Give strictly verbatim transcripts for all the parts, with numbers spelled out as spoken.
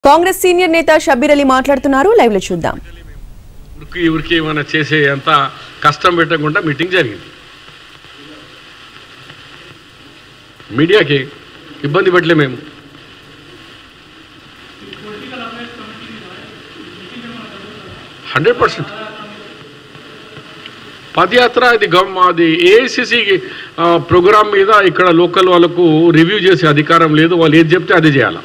Congress senior నేత షబ్బీర్ అలీ మాట్లాడుతున్నారు. Live లో చూద్దాం. ఉరికి ఉరికి ఏమైనా చేసే అంత కష్టం పెట్టకుండా మీటింగ్ జరిగింది. మీడియాకి ఇబ్బంది పెట్టలే మేము. హండ్రెడ్ పర్సెంట్ పదయాత్ర ఇది అది ఏఐసిసి ప్రోగ్రామ్ మీద ఇక్కడ లోకల్ వాళ్ళకు రివ్యూ చేసే అధికారం లేదు. వాళ్ళు ఏది చెప్తే అది చేయాలి.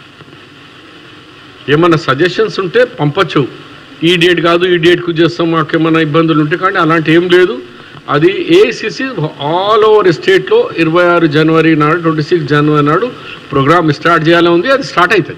ఏమన్నా సజెషన్స్ ఉంటే పంపచ్చు. ఈ డేట్ కాదు ఈ డేట్కు చేస్తాం మాకు ఏమైనా ఇబ్బందులు ఉంటే, కానీ అలాంటి ఏం లేదు. అది ఏఐసిసి ఆల్ ఓవర్ స్టేట్లో ఇరవై ఆరు జనవరి నాడు ట్వంటీ సిక్స్ జనవరి నాడు ప్రోగ్రామ్ స్టార్ట్ చేయాలని ఉంది. అది స్టార్ట్ అవుతుంది.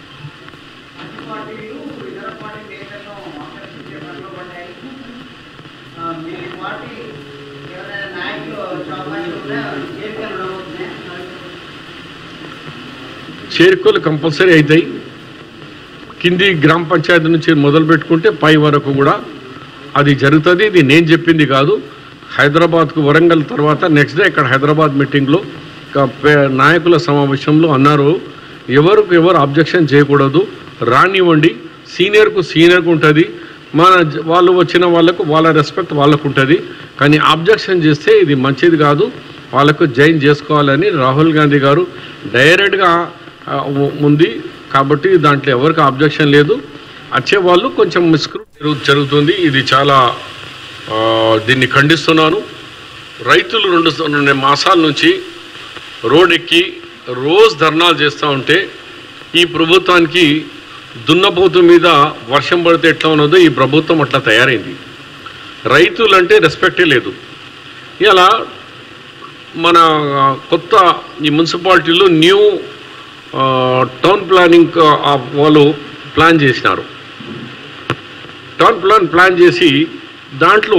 చేరుకోలు కంపల్సరీ అవుతాయి. కింది గ్రామ పంచాయతీ నుంచి మొదలు పెట్టుకుంటే పై వరకు కూడా అది జరుగుతుంది. ఇది నేను చెప్పింది కాదు. హైదరాబాద్కు వరంగల్ తర్వాత నెక్స్ట్ డే ఇక్కడ హైదరాబాద్ మీటింగ్లో నాయకుల సమావేశంలో అన్నారు, ఎవరికి ఎవరు అబ్జెక్షన్ చేయకూడదు, రానివ్వండి. సీనియర్కు సీనియర్కు ఉంటుంది, మన వాళ్ళు వచ్చిన వాళ్ళకు వాళ్ళ రెస్పెక్ట్ వాళ్ళకు ఉంటుంది. కానీ అబ్జెక్షన్ చేస్తే ఇది మంచిది కాదు, వాళ్ళకు జైన్ చేసుకోవాలని రాహుల్ గాంధీ గారు డైరెక్ట్గా ఉంది. కాబట్టి దాంట్లో ఎవరికి అబ్జెక్షన్ లేదు. వచ్చే వాళ్ళు కొంచెం మిస్క్రూ జరుగుతుంది. ఇది చాలా దీన్ని ఖండిస్తున్నాను. రైతులు రెండు రెండు మాసాల నుంచి రోడ్ ఎక్కి రోజు ధర్నాలు చేస్తూ ఉంటే ఈ ప్రభుత్వానికి దున్నపోతు మీద వర్షం పడితే ఎట్లా ఉన్నదో ఈ ప్రభుత్వం అట్లా తయారైంది. రైతులంటే రెస్పెక్టే లేదు. ఇలా మన కొత్త ఈ మున్సిపాలిటీలో న్యూ టౌన్ ప్లానింగ్ వాళ్ళు ప్లాన్ చేసినారు. టౌన్ ప్లాన్ ప్లాన్ చేసి దాంట్లో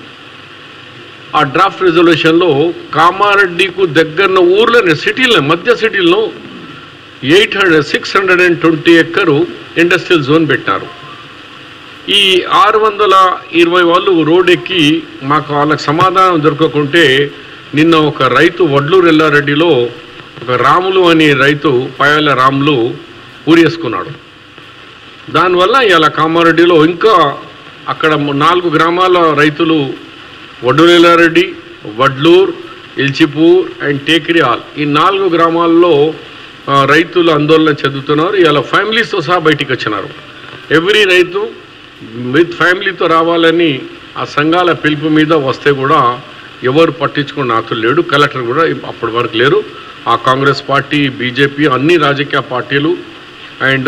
ఆ డ్రాఫ్ట్ రిజల్యూషన్లో కామారెడ్డికు దగ్గరన ఊర్లోనే సిటీలో మధ్య సిటీల్లో eight hundred six hundred and twenty ఎక్కరు ఇండస్ట్రియల్ జోన్ పెట్టినారు. ఈ ఆరు వందల ఇరవై వాళ్ళు రోడ్ ఎక్కి మాకు వాళ్ళకి సమాధానం దొరకకుంటే నిన్న ఒక రైతు వడ్లూరు ఎల్లారెడ్డిలో ఒక రాములు అనే రైతు పాయాల రాములు ఊరేసుకున్నాడు. దానివల్ల ఇలా కామారెడ్డిలో ఇంకా అక్కడ నాలుగు గ్రామాల రైతులు వడ్లూరు ఎల్లారెడ్డి, వడ్లూరు, ఎల్చిపూర్ అండ్ టేకిరియాల్ ఈ నాలుగు గ్రామాల్లో రైతులు ఆందోళన చెందుతున్నారు. ఇలా ఫ్యామిలీస్తో సహా బయటికి వచ్చినారు. ఎవ్రీ రైతు విత్ ఫ్యామిలీతో రావాలని ఆ సంఘాల పిలుపు మీద వస్తే కూడా ఎవరు పట్టించుకున్న నాతులు లేడు. కలెక్టర్ కూడా అప్పటి వరకు లేరు. ఆ కాంగ్రెస్ పార్టీ, బీజేపీ అన్ని రాజకీయ పార్టీలు అండ్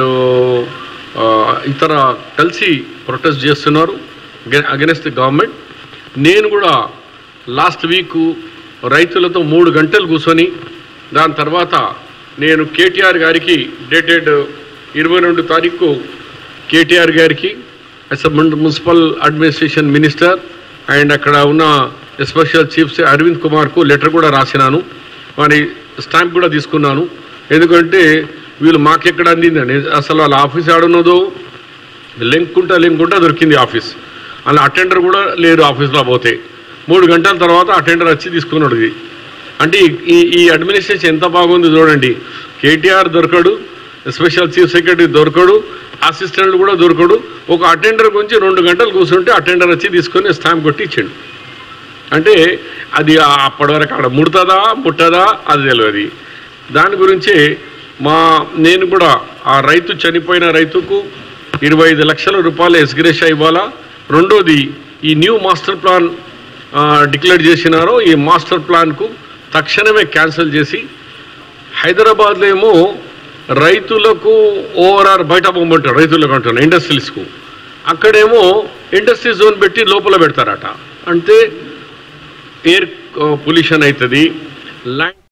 ఇతర కలిసి ప్రొటెస్ట్ చేస్తున్నారు అగెన్స్ట్ ది గవర్నమెంట్. నేను కూడా లాస్ట్ వీక్ రైతులతో మూడు గంటలు కూర్చొని దాని తర్వాత నేను కేటీఆర్ గారికి డేటెడ్ ఇరవై రెండు తారీఖు కేటీఆర్ గారికి as municipal administration minister and అక్కడ ఉన్న స్పెషల్ చీఫ్ అరవింద్ కుమార్కు లెటర్ కూడా రాసినాను. మరి స్టాంప్ కూడా తీసుకున్నాను. ఎందుకంటే వీళ్ళు మాకెక్కడ అందిందండి, అసలు వాళ్ళ ఆఫీస్ ఆడున్నదో లెంకుంటా లెంకుంటా దొరికింది ఆఫీస్. అలా అటెండర్ కూడా లేరు ఆఫీస్లో. పోతే మూడు గంటల తర్వాత అటెండర్ వచ్చి తీసుకున్నాడు. ఇది అంటే ఈ ఈ అడ్మినిస్ట్రేషన్ ఎంత బాగుంది చూడండి. కేటీఆర్ దొరకడు, స్పెషల్ చీఫ్ సెక్రటరీ దొరకడు, అసిస్టెంట్లు కూడా దొరకడు. ఒక అటెండర్ గురించి రెండు గంటలు కూర్చుంటే అటెండర్ వచ్చి తీసుకొని స్టాంప్ కొట్టి ఇచ్చిండు. అంటే అది అప్పటి వరకు అక్కడ ముడుతుందా ముట్టదా అది తెలియదు. దాని గురించే మా నేను కూడా ఆ రైతు చనిపోయిన రైతుకు ఇరవై ఐదు లక్షల రూపాయలు ఎస్గ్రేషా ఇవ్వాలా. రెండోది ఈ న్యూ మాస్టర్ ప్లాన్ డిక్లేర్ చేసినారో ఈ మాస్టర్ ప్లాన్కు తక్షణమే క్యాన్సిల్ చేసి హైదరాబాద్లో ఏమో రైతులకు ఓవరాల్ బయట పోమంటారు, రైతులకు అంటున్నారు ఇండస్ట్రీస్కు. అక్కడేమో ఇండస్ట్రీ జోన్ పెట్టి లోపల పెడతారట. అంటే ఎయిర్ పొల్యూషన్ అవుతుంది, ల్యాండ్